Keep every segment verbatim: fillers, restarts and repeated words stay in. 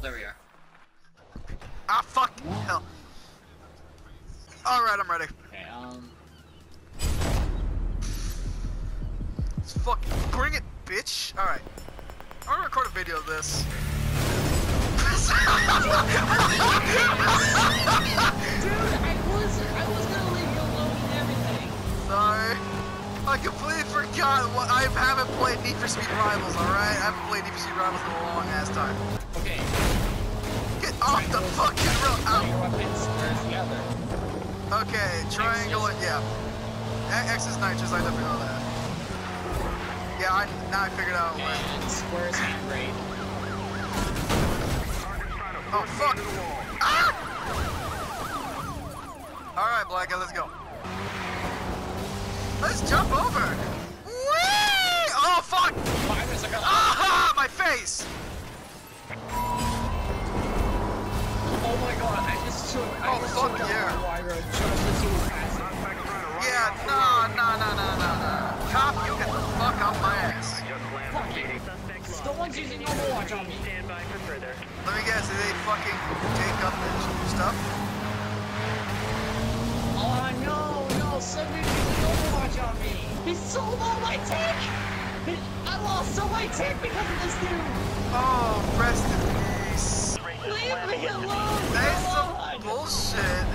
there we are. Ah, fuck hell. Alright, I'm ready. Okay, um... Let's fucking bring it, bitch. Alright. I'm gonna record a video of this. Dude, I was, I was gonna leave you alone and everything. Sorry. I completely forgot what I haven't played Need for Speed Rivals, alright? I haven't played Need for Speed Rivals in a long ass time. Okay. Get off the fucking road! Put your Ow. weapons where's the other? Okay, triangle and yeah. X is nitrous, I definitely know that. Yeah, I now I figured out when. And square's hand grenade. Oh fuck! Ah! Alright, Blackout, let's go. Let's jump over! Whee! Oh fuck! Aha! My face! Oh my god, I just took. I Oh just fuck took yeah! a wire road just as he was passing. Yeah, no, no, no, no, no, no. Cop, you can fuck off my ass. Fuck you. The one's using Overwatch on me. Let me guess, did they fucking take up the stuff? Oh no, no, somebody's using Overwatch on me. He sold all my tech! I lost all my tech because of this dude! Oh, rest in peace. Leave me alone! That's some God. bullshit.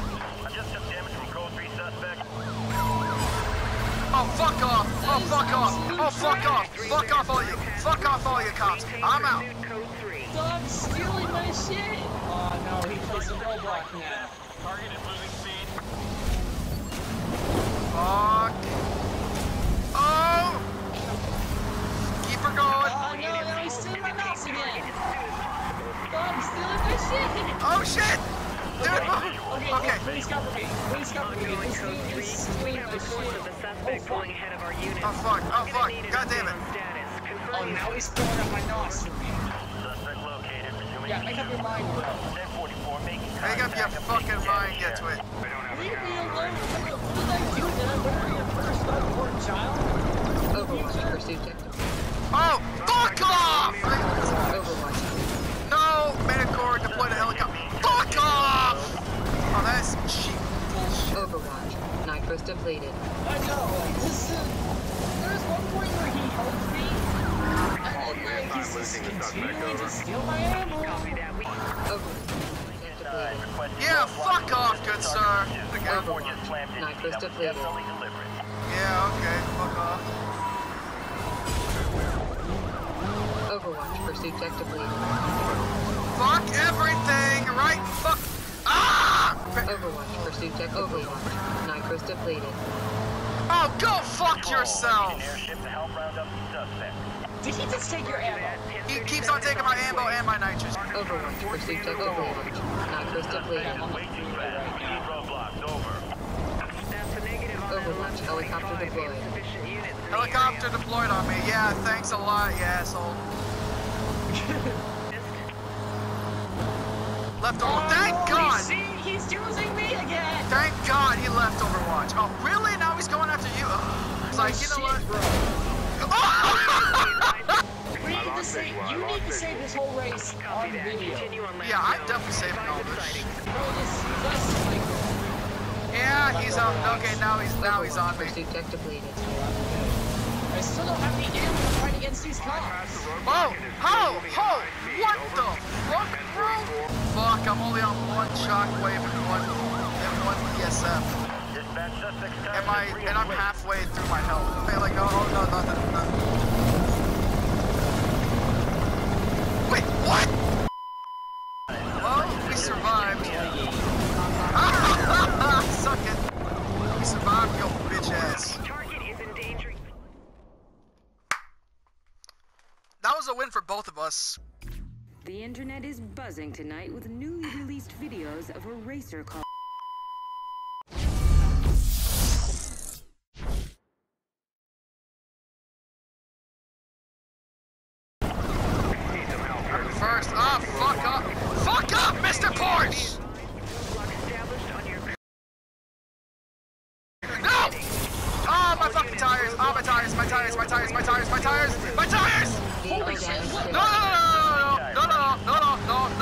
Oh, fuck off! Oh, fuck off! Oh, fuck off! Fuck off all you! Fuck off all you cops! I'm out! Stop stealing my shit! Oh no, he plays a roadblock now. Target is losing speed. Fuck! Oh! Keep her going! Oh no, no, he's stealing my mouse again! Stop stealing my shit! Oh shit! Dude, Okay, oh, okay. please cover me. Please cover me. This dude is stealing my shit. Oh fuck. Oh fuck, oh fuck, god damn it. Oh, now he's pulling up my nos for me. Yeah, make up your mind, bro. Make up your fucking mind, get to it. Leave me alone. What did I do? Did I bury a first unborn child? Overwatch pursuit technical. Oh, fuck off! Overwatch. No, Medicore, deploy the helicopter. Fuck off! Oh, that's some cheap bullshit. Overwatch. Nitros depleted. I know, like, this is... There's one point where he helped me, and then, like, he's just continuing to steal my ammo. Overwatch. Depleted. Yeah, fuck off, good sir. Overwatch. Nitros depleted. Yeah, okay, fuck off. Overwatch pursuit tech depleted. Fuck everything, right? Fuck. Ah! Overwatch pursuit tech depleted. Nitros depleted. Oh, go fuck yourself! Did he just take your ammo? He keeps on taking my ammo and my nitrous. Overwatch pursuit tech Overwatch. Nitros depleted. Overwatch helicopter deployed. Helicopter deployed on me. Yeah, thanks a lot, you asshole. Left over. Thank Oh, God! See, he's using me again! Thank God he left Overwatch. Oh, really? Now he's going after you? Ugh. It's like, you know what? Bro. Oh! We need to save, you need to save this whole race on video. Yeah, I'm definitely saving all this. Bro, this, this, like... Yeah, he's on. Okay, now he's now he's on me. Pursuit tech depleted. I still don't have the ammo to fight against these cops. Oh, oh, oh! What the fuck, bro? Fuck, I'm only on one shockwave and one and one E S F. Am I? And I'm halfway through my health. Okay, like, oh, oh no, no, no, no. Wait, what? Well, we survived. Suck it. We survived, yo, bitch ass. That was a win for both of us. The internet is buzzing tonight with newly released videos of a racer called First, oh, fuck up. Fuck up, Mister Porsche! No! Oh, my fucking tires! Oh, my tires, my tires, my tires, my tires, my tires, my tires! Vehicle damage. No, no, no, no, no, no, no, no, no, no,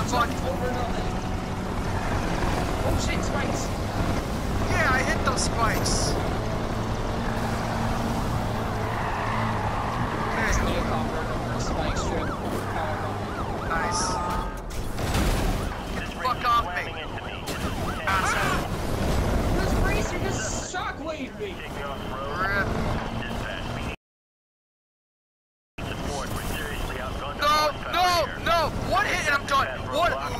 fuck? Over nothing. Oh shit, spikes. Yeah, I hit those spikes. There's me a convert over a spike strip. Nice. Fuck off me. Asshole. This racer just shockwaved me. Rip. No, no, no! One hit and I'm done. One.